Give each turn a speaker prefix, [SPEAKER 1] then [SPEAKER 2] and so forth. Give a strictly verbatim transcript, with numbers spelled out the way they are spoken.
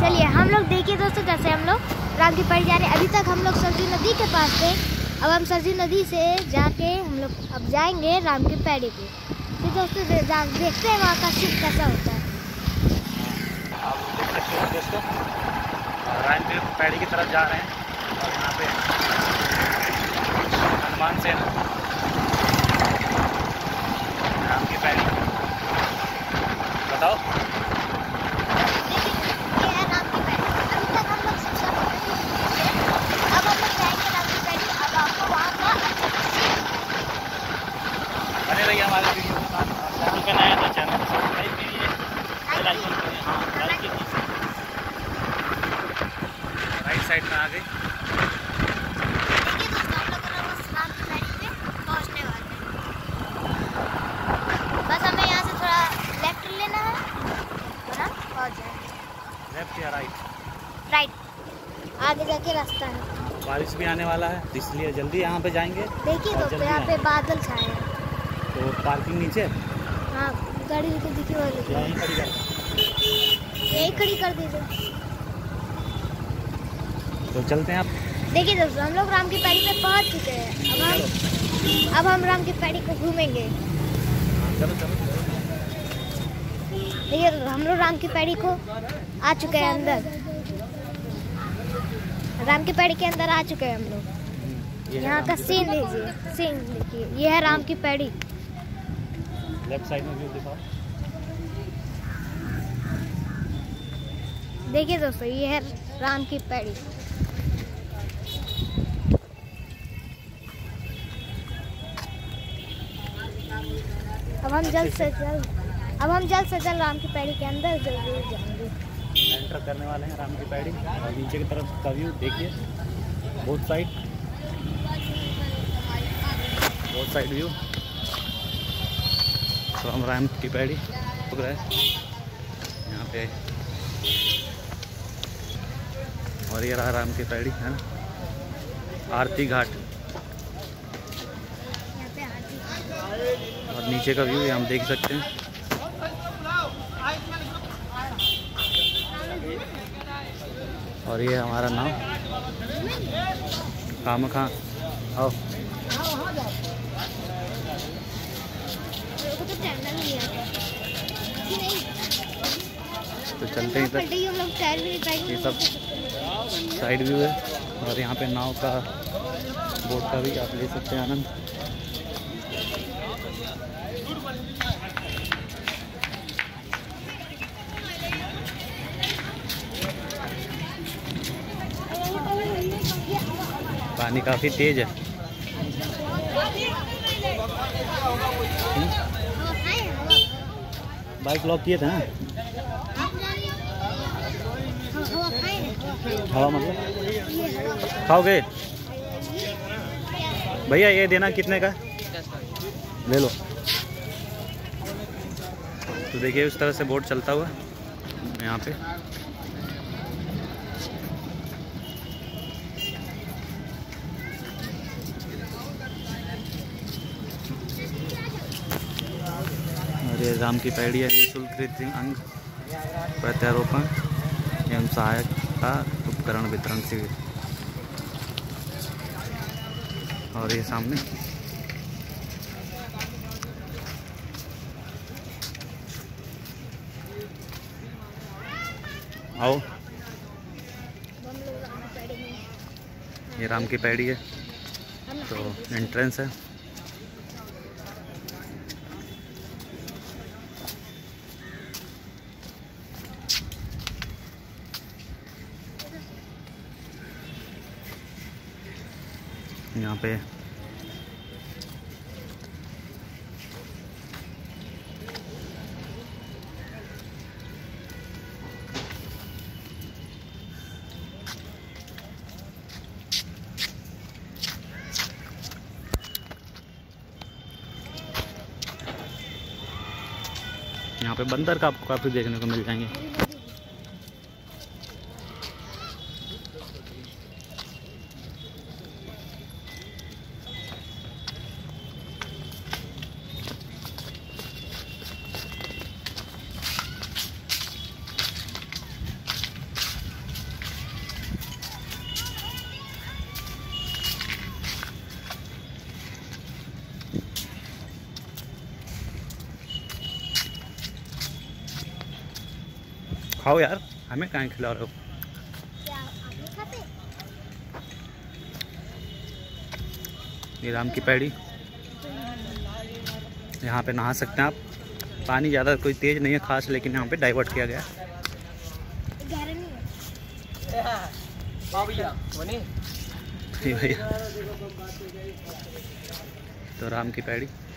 [SPEAKER 1] चलिए हम लोग देखिए दोस्तों कैसे हम लोग राम की पैड़ी जा रहे हैं। अभी तक हम लोग सरजू नदी के पास थे, अब हम सरजू नदी से जाके हम लोग अब जाएंगे राम की पैड़ी पे। फिर दोस्तों दे, देखते हैं वहाँ का शिप कैसा होता है।
[SPEAKER 2] आप देख सकते हो दोस्तों, राम की पैड़ी की तरफ जा रहे हैं और यहाँ पे हनुमान सेना राम की पैड़ी। बताओ बने रहिए हमारे वीडियो के साथ। चैनल पे नया तो चैनल को सब्सक्राइब कीजिए, बेल आइकन कीजिए, हाँ लाइक कीजिए। राइट साइड में आ गई।
[SPEAKER 1] बस हमें यहाँ से थोड़ा लेफ्ट लेना है और हम पहुँच जाएंगे।
[SPEAKER 2] लेफ्ट या राइट?
[SPEAKER 1] राइट, आगे जाके रास्ता है।
[SPEAKER 2] बारिश भी आने वाला है इसलिए जल्दी यहाँ पे जाएंगे।
[SPEAKER 1] देखिए दोस्तों यहाँ पे बादल छाए हैं।
[SPEAKER 2] तो पार्किंग नीचे,
[SPEAKER 1] हाँ गाड़ी तो दिखी वाली
[SPEAKER 2] यहीं खड़ी कर
[SPEAKER 1] यही खड़ी कर दीजिए।
[SPEAKER 2] तो चलते हैं आप।
[SPEAKER 1] देखिए दोस्तों हम लोग राम की पैड़ी पे पहुंच चुके हैं। अब हम अब हम राम की पैड़ी को घूमेंगे।
[SPEAKER 2] चलो चलो
[SPEAKER 1] देखिए हम लोग राम की पैड़ी को आ चुके हैं अंदर। राम की पैड़ी के अंदर आ चुके हैं हम लोग। यहाँ का सीन लीजिए, सीन देखिए, ये है राम की पैड़ी।
[SPEAKER 2] लेफ्ट साइड में व्यू दिखाओ।
[SPEAKER 1] देखिए दोस्तों ये है राम की पैड़ी। अब हम जल्द से जल्द अब हम जल्द से जल्द राम की पैड़ी के अंदर जरूर जाएंगे।
[SPEAKER 2] एंटर करने वाले हैं राम की पैड़ी। और नीचे की तरफ का व्यू देखिए, both side both side view. तो हम राम की पैड़ी रुक रहे हैं यहाँ पे, और ये रहा राम की पैड़ी है ना, आरती घाट। और नीचे का व्यू हम देख सकते हैं। और ये हमारा नाव कामखा। आओ तो चलते हैं इधर। ये सब साइड व्यू है और यहाँ पे नाव का बोट का भी आप ले सकते हैं आनंद। पानी काफ़ी तेज है। बाइक लॉक किए थे ना, हवा मतलब खाओगे भैया? ये देना कितने का, ले लो। तो देखिए उस तरह से बोट चलता हुआ यहाँ पे। और ये राम की पैड़ी है निःशुल्क कृत्रिम अंग प्रत्यारोपण एवं सहायता उपकरण वितरण शिविर। और ये सामने आओ, ये राम की पैड़ी है तो एंट्रेंस है। यहाँ पे यहाँ पे बंदर का आपको काफ़ी देखने को मिल जाएंगे। खाओ यार, हमें कहाँ खिला रहे हो?
[SPEAKER 1] क्या आप नहीं खाते?
[SPEAKER 2] ये राम की पैड़ी, यहाँ पे नहा सकते हैं आप। पानी ज़्यादा कोई तेज़ नहीं है खास, लेकिन यहाँ पे डाइवर्ट किया गया है।
[SPEAKER 1] गहरा नहीं है।
[SPEAKER 2] भैया तो राम की पैड़ी।